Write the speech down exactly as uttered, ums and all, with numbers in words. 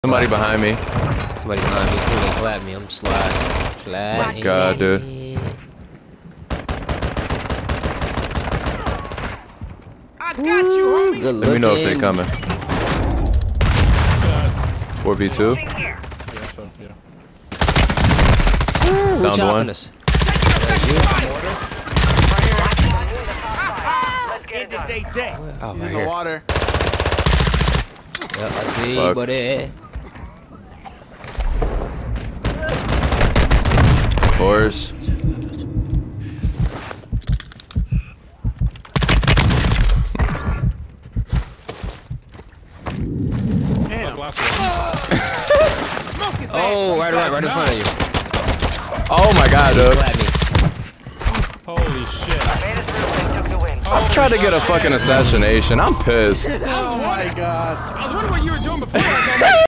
Somebody behind me. Somebody behind me too. They clapped me. I'm sliding. Sliding. My God, dude. I got you, homie. Good Let me know if they're looking. coming. four v two. Yeah, so, yeah. Who Downed chopping one. us? Let's get it day day. Oh, He's right in the here. water. Yep, I see, Fuck. buddy. Of course. Damn. Oh, right, right, right in front of you. Oh my God, He dude. clapped me. Holy shit. I'm trying to get a fucking assassination. I'm pissed. Oh my god. I was wondering what you were doing before I